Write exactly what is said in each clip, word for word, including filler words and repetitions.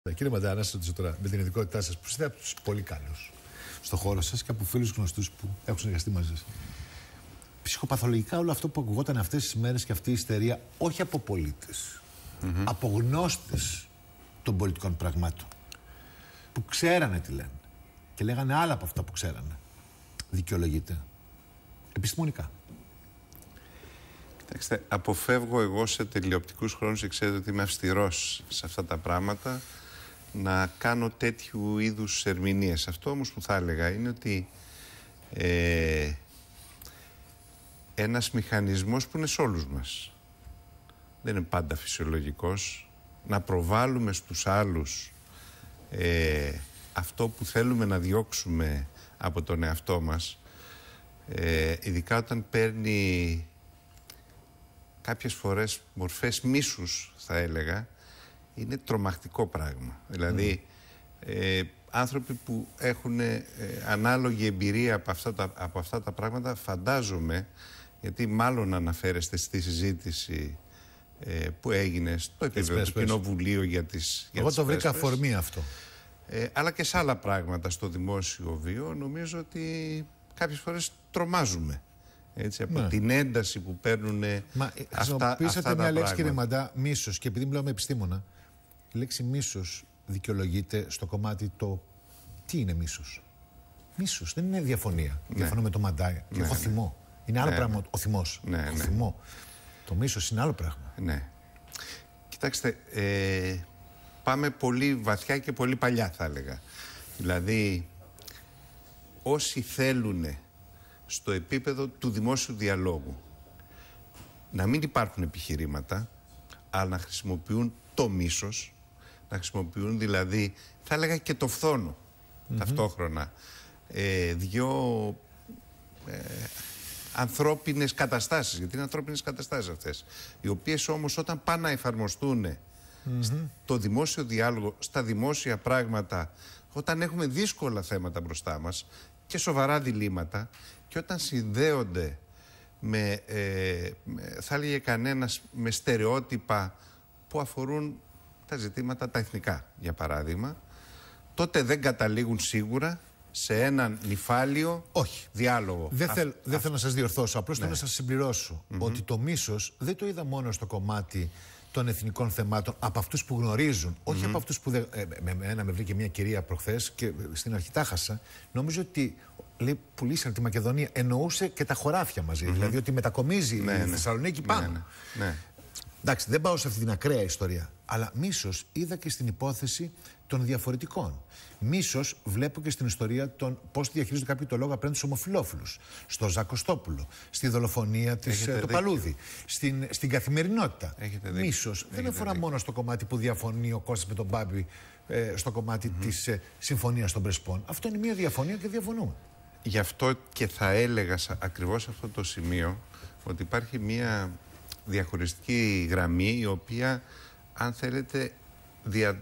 Κύριε Μαντά, να σας ρωτήσω τώρα με την ειδικότητά σας, που είστε από τους πολύ καλούς στον χώρο σας και από φίλους γνωστούς που έχουν συνεργαστεί μαζί σας. Ψυχοπαθολογικά όλο αυτό που ακουγόταν αυτές τις μέρες και αυτή η ιστερία, όχι από πολίτες, mm-hmm. από γνώστες των πολιτικών πραγμάτων, που ξέρανε τι λένε και λέγανε άλλα από αυτά που ξέρανε, δικαιολογείται επιστημονικά? Κοιτάξτε, αποφεύγω εγώ σε τηλεοπτικούς χρόνους, και ξέρετε ότι είμαι αυστηρός σε αυτά τα πράγματα, να κάνω τέτοιου είδους ερμηνείες. Αυτό όμως που θα έλεγα είναι ότι ε, ένας μηχανισμός που είναι σε όλους μας, δεν είναι πάντα φυσιολογικός, να προβάλλουμε στους άλλους ε, αυτό που θέλουμε να διώξουμε από τον εαυτό μας, ε, ειδικά όταν παίρνει κάποιες φορές μορφές μίσους, θα έλεγα, είναι τρομακτικό πράγμα. Δηλαδή, mm. ε, άνθρωποι που έχουν ε, ανάλογη εμπειρία από αυτά, τα, από αυτά τα πράγματα, φαντάζομαι, γιατί μάλλον αναφέρεστε στη συζήτηση ε, που έγινε στο επίπεδο του Κοινοβουλίου για τις για Εγώ τις το βρήκα πέσπες, αφορμή αυτό. Ε, αλλά και σε άλλα πράγματα στο δημόσιο βίο, νομίζω ότι κάποιες φορές τρομάζουμε. Έτσι, από ναι. την ένταση που παίρνουν Μα, αυτά, αυτά μια τα λέξη, κύριε πράγματα. Μαντά, μίσος, και επειδή μιλάω με επιστήμονα, η λέξη μίσος δικαιολογείται στο κομμάτι το τι είναι μίσος. Μίσος δεν είναι διαφωνία. Ναι. Διαφωνώ με το Μαντά και ναι, έχω ναι. θυμό. Είναι άλλο ναι, πράγμα ναι. ο θυμός. Ναι, ο ναι. θυμό. Το μίσος είναι άλλο πράγμα. Ναι. Κοιτάξτε, ε, πάμε πολύ βαθιά και πολύ παλιά, θα έλεγα. Δηλαδή, όσοι θέλουν στο επίπεδο του δημόσιου διαλόγου να μην υπάρχουν επιχειρήματα, αλλά να χρησιμοποιούν το μίσος, να χρησιμοποιούν δηλαδή, θα έλεγα, και το φθόνο mm-hmm. ταυτόχρονα, ε, δυο ε, ανθρώπινες καταστάσεις, γιατί είναι ανθρώπινες καταστάσεις αυτές, οι οποίες όμως όταν πάνε να εφαρμοστούν mm-hmm. στο δημόσιο διάλογο, στα δημόσια πράγματα, όταν έχουμε δύσκολα θέματα μπροστά μας και σοβαρά διλήμματα, και όταν συνδέονται με, ε, με, θα έλεγε κανένας, με στερεότυπα που αφορούν τα ζητήματα τα εθνικά, για παράδειγμα, τότε δεν καταλήγουν σίγουρα σε έναν νυφάλιο Όχι. διάλογο. Δεν, Α, θέλ, α, δεν θέλω να σας διορθώσω, απλώς ναι. θέλω να σας συμπληρώσω mm-hmm. ότι το μίσος δεν το είδα μόνο στο κομμάτι των εθνικών θεμάτων, από αυτούς που γνωρίζουν, mm-hmm. όχι από αυτούς που δεν... Ε, με, με, ένα με βρήκε μια κυρία προχθές και στην αρχή τα χάσα. Νομίζω ότι λέει, πουλήσαν τη Μακεδονία, εννοούσε και τα χωράφια μαζί. Mm-hmm. Δηλαδή ότι μετακομίζει ναι, η ναι. Θεσσαλονίκη πάνω. Ναι, ναι, ναι. Εντάξει, δεν πάω σε αυτή την ακραία ιστορία. Αλλά μίσος είδα και στην υπόθεση των διαφορετικών. Μίσος βλέπω και στην ιστορία των πώς διαχειρίζονται κάποιοι το λόγο απέναντι στους ομοφυλόφιλους. Στο Ζακοστόπουλο, στη δολοφονία της το Παλούδη, στην, στην καθημερινότητα. Μίσος δεν αφορά μόνο στο κομμάτι που διαφωνεί ο Κώστας με τον Μπάμπη, ε, στο κομμάτι mm-hmm. της ε, συμφωνίας των Πρεσπών. Αυτό είναι μια διαφωνία και διαφωνούμε. Γι' αυτό και θα έλεγα ακριβώς αυτό το σημείο ότι υπάρχει μια διαχωριστική γραμμή η οποία, αν θέλετε, δια...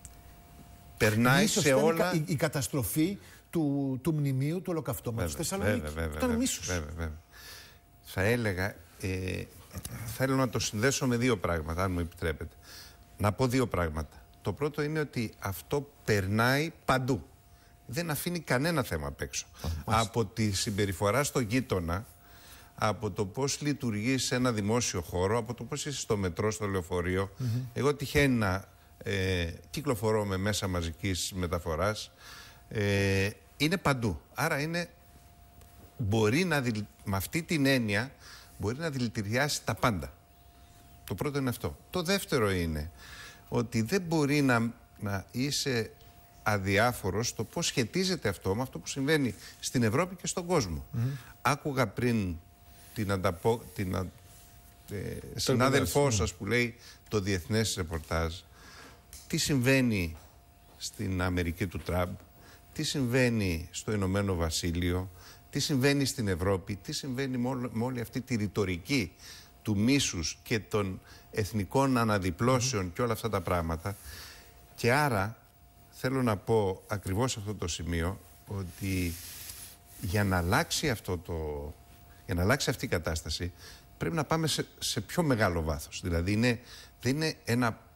περνάει μίσος σε όλα... Η, η καταστροφή του, του μνημείου του ολοκαυτώματος στη Θεσσαλονίκη. Βέβαια, βέβαια, Αυτό είναι μίσος. Βέβαια, βέβαια. Θα έλεγα, ε, θέλω να το συνδέσω με δύο πράγματα, αν μου επιτρέπετε. Να πω δύο πράγματα. Το πρώτο είναι ότι αυτό περνάει παντού. Δεν αφήνει κανένα θέμα απ' έξω. Oh, από τη συμπεριφορά στο γείτονα, από το πώς λειτουργεί σε ένα δημόσιο χώρο, από το πώς είσαι στο μετρό, στο λεωφορείο. Mm-hmm. Εγώ τυχαίνει να ε, κυκλοφορώ με μέσα μαζικής μεταφοράς. Ε, είναι παντού. Άρα είναι, μπορεί να, δηλ, με αυτή την έννοια, μπορεί να δηλητηριάσει τα πάντα. Το πρώτο είναι αυτό. Το δεύτερο είναι ότι δεν μπορεί να, να είσαι αδιάφορος στο πώς σχετίζεται αυτό με αυτό που συμβαίνει στην Ευρώπη και στον κόσμο. Mm-hmm. Άκουγα πριν την, ανταπο, την α, ε, συνάδελφό σας που λέει το διεθνές ρεπορτάζ, τι συμβαίνει στην Αμερική του Τραμπ, τι συμβαίνει στο Ηνωμένο Βασίλειο, τι συμβαίνει στην Ευρώπη, τι συμβαίνει με, όλη, με όλη αυτή τη ρητορική του μίσους και των εθνικών αναδιπλώσεων mm-hmm. και όλα αυτά τα πράγματα. Και άρα θέλω να πω ακριβώς αυτό το σημείο, ότι για να αλλάξει αυτό το, για να αλλάξει αυτή η κατάσταση πρέπει να πάμε σε, σε πιο μεγάλο βάθος. Δηλαδή είναι, δεν είναι ένα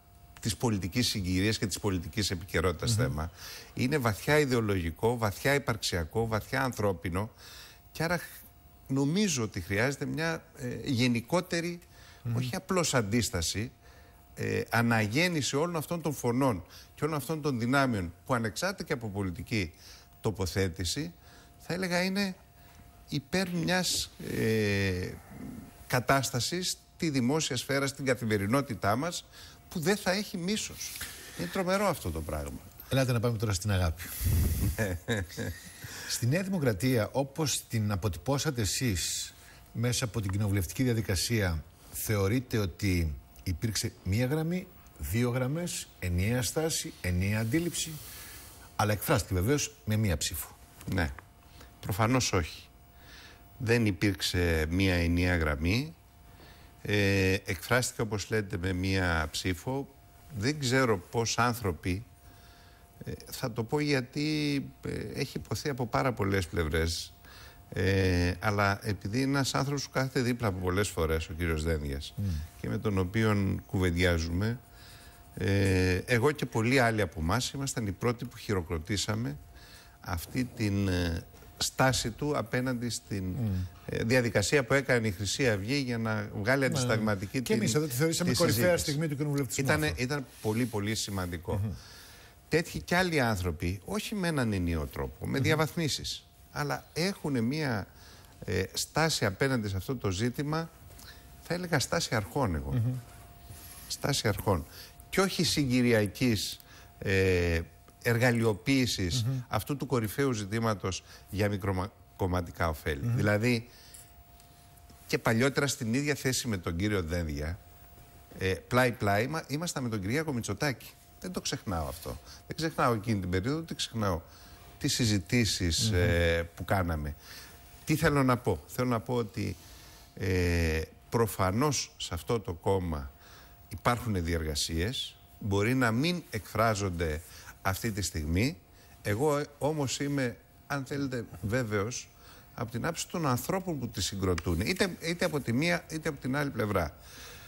της πολιτικής συγκυρίας και της πολιτικής επικαιρότητας mm-hmm. θέμα. Είναι βαθιά ιδεολογικό, βαθιά υπαρξιακό, βαθιά ανθρώπινο και άρα νομίζω ότι χρειάζεται μια ε, γενικότερη, mm-hmm. όχι απλώς αντίσταση, ε, αναγέννηση όλων αυτών των φωνών και όλων αυτών των δυνάμεων που ανεξάρτητα και από πολιτική τοποθέτηση θα έλεγα είναι υπέρ μιας ε, κατάστασης στη δημόσια σφαίρα, στην καθημερινότητά μας που δεν θα έχει μίσος. Είναι τρομερό αυτό το πράγμα. Ελάτε να πάμε τώρα στην αγάπη. Στη Νέα Δημοκρατία, όπως την αποτυπώσατε εσείς μέσα από την κοινοβουλευτική διαδικασία, θεωρείτε ότι υπήρξε μία γραμμή, δύο γραμμές, ενιαία στάση, ενιαία αντίληψη, αλλά εκφράστηκε βεβαίως με μία ψήφο? Ναι, προφανώς όχι. Δεν υπήρξε μία ενιαία γραμμή. Ε, εκφράστηκε, όπως λέτε, με μία ψήφο. Δεν ξέρω πώς άνθρωποι, ε, θα το πω γιατί ε, έχει υποθεί από πάρα πολλές πλευρές, ε, αλλά επειδή είναι ένας άνθρωπος που κάθεται δίπλα από πολλές φορές, ο κύριος Δένδιας, mm. και με τον οποίον κουβεντιάζουμε, ε, εγώ και πολλοί άλλοι από εμάς ήμασταν οι πρώτοι που χειροκροτήσαμε αυτή την ε, στάση του απέναντι στην mm. ε, διαδικασία που έκανε η Χρυσή Αυγή για να βγάλει αντισταγματική την. Και εμείς εδώ τη θεωρήσαμε κορυφαία στιγμή του κοινοβουλευτισμού. Ήταν, ήταν πολύ πολύ σημαντικό. Mm-hmm. Τέτοιοι κι άλλοι άνθρωποι, όχι με έναν ενιαίο τρόπο, με mm-hmm. διαβαθμίσεις, αλλά έχουν μια ε, στάση απέναντι σε αυτό το ζήτημα, θα έλεγα στάση αρχών εγώ. Mm-hmm. Στάση αρχών. Και όχι συγκυριακής ε, εργαλειοποίησης mm-hmm. αυτού του κορυφαίου ζητήματος για μικροκομματικά ωφέλη. Mm-hmm. Δηλαδή, και παλιότερα στην ίδια θέση με τον κύριο Δένδια, ε, πλάι-πλάι, ήμασταν με τον Κυριάκο Μητσοτάκη. Δεν το ξεχνάω αυτό. Δεν ξεχνάω εκείνη την περίοδο, δεν ξεχνάω τις συζητήσεις mm-hmm. ε, που κάναμε. Τι θέλω να πω? Θέλω να πω ότι ε, προφανώς σε αυτό το κόμμα υπάρχουν διεργασίες, μπορεί να μην εκφράζονται αυτή τη στιγμή. Εγώ όμως είμαι, αν θέλετε, βέβαιος από την άψη των ανθρώπων που τη συγκροτούν, είτε, είτε από τη μία είτε από την άλλη πλευρά,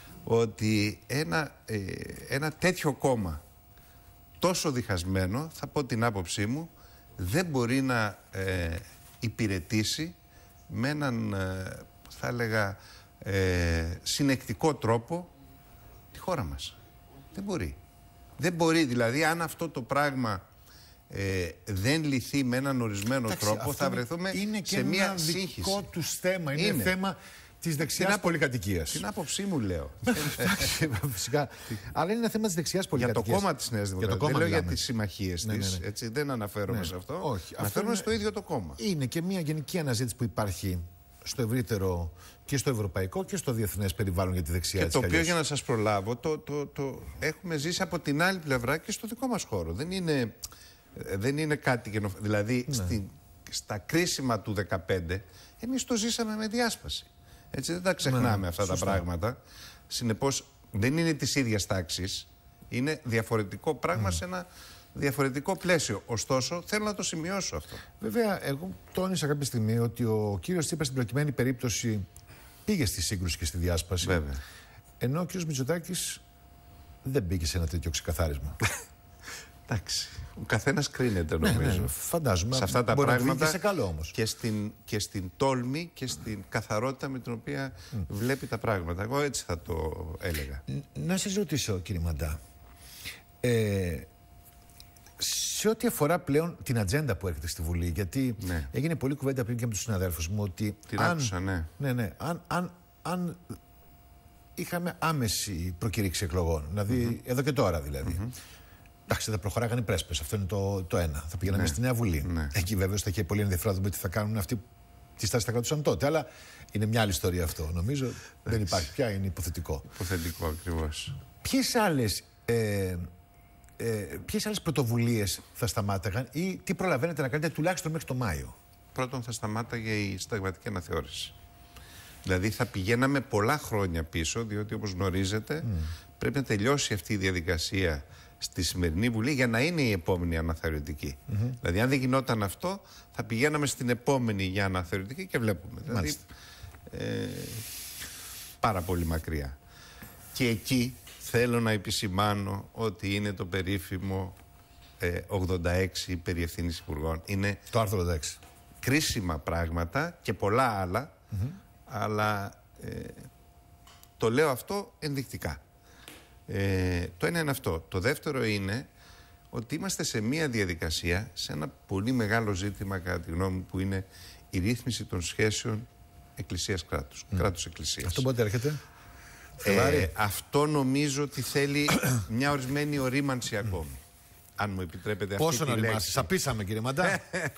ότι ένα, ε, ένα τέτοιο κόμμα τόσο διχασμένο, θα πω την άποψή μου, δεν μπορεί να ε, υπηρετήσει με έναν, ε, θα έλεγα, ε, συνεκτικό τρόπο τη χώρα μας. Δεν μπορεί. Δεν μπορεί, δηλαδή, αν αυτό το πράγμα ε, δεν λυθεί με έναν ορισμένο Εντάξει, τρόπο, θα βρεθούμε είναι και σε μια ένα σύγχυση. Δικό του θέμα. Είναι, είναι θέμα της δεξιάς την πολυκατοικίας. Την άποψή μου λέω. Εντάξει, φυσικά. Αλλά είναι ένα θέμα της δεξιάς πολυκατοικίας. Για το κόμμα της Νέας Δημοκρατίας. Δεν λέω για τις συμμαχίες ναι, της. Ναι, ναι. Έτσι, δεν αναφέρομαι ναι. σε αυτό. Όχι. Αναφέρομαι στο ίδιο το κόμμα. Είναι και μια γενική αναζήτηση που υπάρχει στο ευρύτερο και στο ευρωπαϊκό και στο διεθνές περιβάλλον για τη δεξιά. Και το οποίο, για να σας προλάβω, το, το, το έχουμε ζήσει από την άλλη πλευρά και στο δικό μας χώρο. Δεν είναι, δεν είναι κάτι γενο... Δηλαδή, ναι. στη, στα κρίσιμα του δεκαπέντε, εμείς το ζήσαμε με διάσπαση. Έτσι, δεν τα ξεχνάμε ναι, αυτά σωστά. τα πράγματα. Συνεπώς, δεν είναι της ίδιας τάξης. Είναι διαφορετικό πράγμα mm. σε ένα διαφορετικό πλαίσιο. Ωστόσο, θέλω να το σημειώσω αυτό. Βέβαια, εγώ τόνισα κάποια στιγμή ότι ο κύριος Τσίπρας στην προκειμένη περίπτωση πήγε στη σύγκρουση και στη διάσπαση. Βέβαια. Ενώ ο κύριος Μητσοτάκης δεν πήγε σε ένα τέτοιο ξεκαθάρισμα. Εντάξει. Ο καθένας κρίνεται, νομίζω. Ναι, ναι, φαντάζομαι. Σε αυτά τα μπορεί πράγματα. Να σε καλό όμως. Και στην, και στην τόλμη και στην καθαρότητα με την οποία mm. βλέπει τα πράγματα. Εγώ έτσι θα το έλεγα. Να σας ρωτήσω, κύριε Μαντά. Ε, σε ό,τι αφορά πλέον την ατζέντα που έρχεται στη Βουλή, γιατί ναι. έγινε πολλή κουβέντα πριν και με τους συναδέλφους μου ότι. Την αν, άκουσα, ναι. Ναι, ναι. Αν, αν, αν είχαμε άμεση προκήρυξη εκλογών, δηλαδή mm-hmm. εδώ και τώρα δηλαδή. Mm-hmm. Εντάξει, θα προχωράγανε οι πρέσπες. Αυτό είναι το, το ένα. Θα πηγαίναμε ναι. στη Νέα Βουλή. Ναι. Εκεί βέβαια θα είχε πολύ ενδιαφέρον να δούμε τι θα κάνουν αυτοί, τι στάση θα κρατούσαν τότε. Αλλά είναι μια άλλη ιστορία αυτό. Νομίζω Δες. δεν υπάρχει πια, είναι υποθετικό. Υποθετικό ακριβώς. Ποιες άλλες. Ε, Ε, ποιες άλλες πρωτοβουλίες θα σταμάταγαν ή τι προλαβαίνετε να κάνετε τουλάχιστον μέχρι το Μάιο? Πρώτον, θα σταμάταγε η συνταγματική αναθεώρηση. Δηλαδή θα πηγαίναμε πολλά χρόνια πίσω, διότι όπως γνωρίζετε mm. πρέπει να τελειώσει αυτή η διαδικασία στη σημερινή Βουλή για να είναι η επόμενη αναθεωρητική. Mm-hmm. Δηλαδή αν δεν γινόταν αυτό, θα πηγαίναμε στην επόμενη για αναθεωρητική και βλέπουμε. Δηλαδή, ε, πάρα πολύ μακριά. Και εκεί θέλω να επισημάνω ότι είναι το περίφημο ε, ογδόντα έξι περί ευθύνης υπουργών. Είναι το άρθρο ογδόντα έξι. Κρίσιμα πράγματα και πολλά άλλα, mm-hmm. αλλά ε, το λέω αυτό ενδεικτικά. Ε, το ένα είναι αυτό. Το δεύτερο είναι ότι είμαστε σε μία διαδικασία, σε ένα πολύ μεγάλο ζήτημα κατά τη γνώμη μου, που είναι η ρύθμιση των σχέσεων εκκλησίας-κράτους, mm. κράτους-εκκλησίας. Αυτό πότε έρχεται? Ε, αυτό νομίζω ότι θέλει μια ορισμένη ορίμανση ακόμη. Αν μου επιτρέπετε αυτή Πόσο τη να λέξη. Σαπίσαμε, κύριε Μαντά.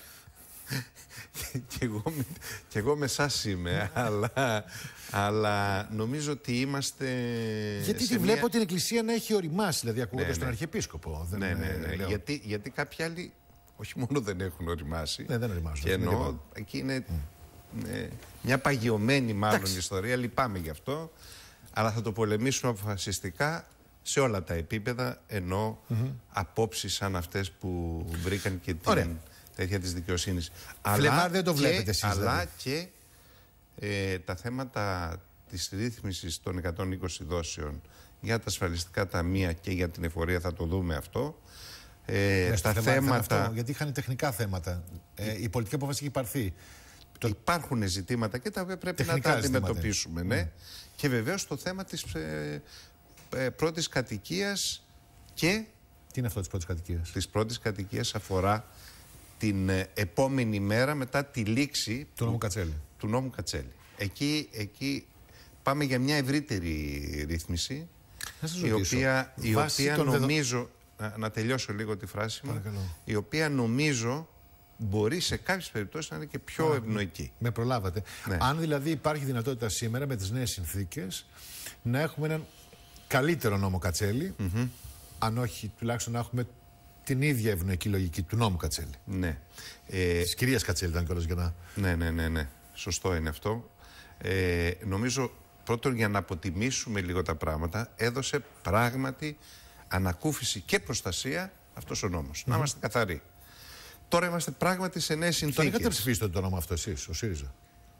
και, εγώ, και εγώ με σας είμαι, αλλά, αλλά νομίζω ότι είμαστε. Γιατί τη μια... βλέπω την Εκκλησία να έχει οριμάσει, δηλαδή ακούγοντας ναι, ναι. τον Αρχιεπίσκοπο. Δεν ναι, ναι, ναι. λέω. Γιατί, γιατί κάποιοι άλλοι όχι μόνο δεν έχουν οριμάσει. Ναι, δεν οριμάζουν. Και εννοώ, εκεί είναι mm. ε, μια παγιωμένη μάλλον Εντάξει. ιστορία, λυπάμαι γι' αυτό. Αλλά θα το πολεμήσουμε αποφασιστικά σε όλα τα επίπεδα, ενώ mm-hmm. απόψεις σαν αυτές που βρήκαν και την τέτοια της δικαιοσύνης. Φλεμάρ δεν το βλέπετε εσείς. Αλλά δηλαδή. και ε, τα θέματα της ρύθμισης των εκατόν είκοσι δόσεων για τα ασφαλιστικά ταμεία και για την εφορία, θα το δούμε αυτό. Ε, ναι, τα θέματα... Αυτό, γιατί είχαν τεχνικά θέματα. Ε, η πολιτική απόφαση έχει πάρθει. Το... Υπάρχουν ζητήματα και τα οποία πρέπει τεχνικά να τα αντιμετωπίσουμε. Ζητήματα. Ναι. Mm. Και βεβαίως το θέμα της ε, ε, πρώτης κατοικίας και... Τι είναι αυτό της πρώτης κατοικίας? Της πρώτης κατοικίας αφορά την ε, επόμενη μέρα μετά τη λήξη του νόμου Κατσέλη. Του νόμου Κατσέλη. Εκεί, εκεί πάμε για μια ευρύτερη ρύθμιση, η οποία, η οποία νομίζω... Να, να τελειώσω λίγο τη φράση μου. Παρακαλώ. Η οποία νομίζω μπορεί σε κάποιες περιπτώσεις να είναι και πιο Α, ευνοϊκή. Με προλάβατε. Ναι. Αν δηλαδή υπάρχει δυνατότητα σήμερα με τις νέες συνθήκες να έχουμε έναν καλύτερο νόμο Κατσέλη, mm-hmm. αν όχι τουλάχιστον να έχουμε την ίδια ευνοϊκή λογική του νόμου Κατσέλη. Ναι. Ε, Της κυρίας Κατσέλη ήταν κιόλας για να... Ναι, ναι, ναι, ναι. Σωστό είναι αυτό. Ε, νομίζω πρώτον, για να αποτιμήσουμε λίγο τα πράγματα, έδωσε πράγματι ανακούφιση και προστασία αυτός ο νόμος. Mm-hmm. Να είμαστε καθαροί. Τώρα είμαστε πράγματι σε νέες συνθήκες. Τώρα είχατε ψηφίσει το όνομα αυτό εσείς, ο ΣΥΡΙΖΑ?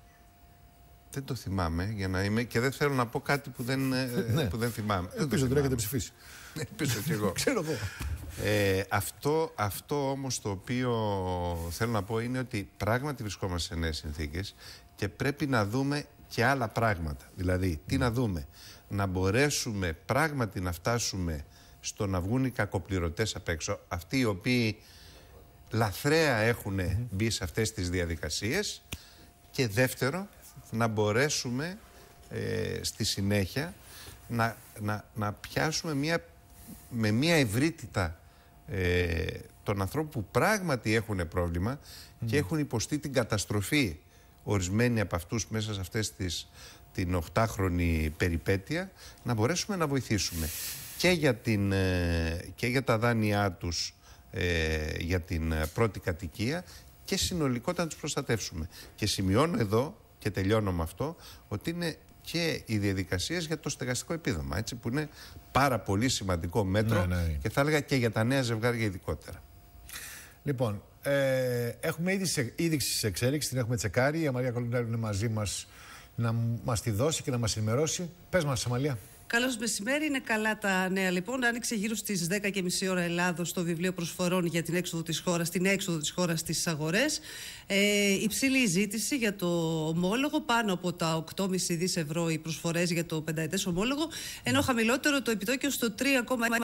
Δεν το θυμάμαι για να είμαι και δεν θέλω να πω κάτι που δεν, ναι. που δεν θυμάμαι. Ελπίζω ότι έχετε ψηφίσει. Ελπίζω κι εγώ. Ξέρω εγώ. Ε, αυτό, αυτό όμως το οποίο θέλω να πω είναι ότι πράγματι βρισκόμαστε σε νέες συνθήκες και πρέπει να δούμε και άλλα πράγματα. Δηλαδή, τι mm. να δούμε? Να μπορέσουμε πράγματι να φτάσουμε στο να βγουν οι κακοπληρωτές απ' έξω, αυτοί οι οποίοι λαθρέα έχουν mm-hmm. μπει σε αυτές τις διαδικασίες, και δεύτερο, να μπορέσουμε ε, στη συνέχεια να, να, να πιάσουμε μια, με μια ευρύτητα ε, των ανθρώπων που πράγματι έχουν πρόβλημα mm. και έχουν υποστεί την καταστροφή ορισμένοι από αυτούς μέσα σε αυτές τις, την οχτάχρονη περιπέτεια, να μπορέσουμε να βοηθήσουμε και για, την, και για τα δάνειά τους ε, για την πρώτη κατοικία και συνολικότερα να τους προστατεύσουμε. Και σημειώνω εδώ, και τελειώνω με αυτό, ότι είναι και οι διαδικασίες για το στεγαστικό επίδομα, έτσι, που είναι πάρα πολύ σημαντικό μέτρο, ναι, ναι. και θα έλεγα και για τα νέα ζευγάρια ειδικότερα. Λοιπόν, ε, έχουμε ήδη σε, ήδη σε εξέλιξη, την έχουμε τσεκάρει. Η Αμαλία Κολυντάρου είναι μαζί μας να μας τη δώσει και να μας ενημερώσει. Πες μας, Αμαλία. Καλώς μεσημέρι, είναι καλά τα νέα λοιπόν. Άνοιξε γύρω στις δέκα και μισή ώρα Ελλάδος το βιβλίο προσφορών για την έξοδο της χώρας, την έξοδο της χώρας στις αγορές. Ε, υψηλή ζήτηση για το ομόλογο, πάνω από τα οκτώ κόμμα πέντε δισεκατομμύρια ευρώ οι προσφορές για το πενταετές ομόλογο, ενώ χαμηλότερο το επιτόκιο στο τρία κόμμα ένα.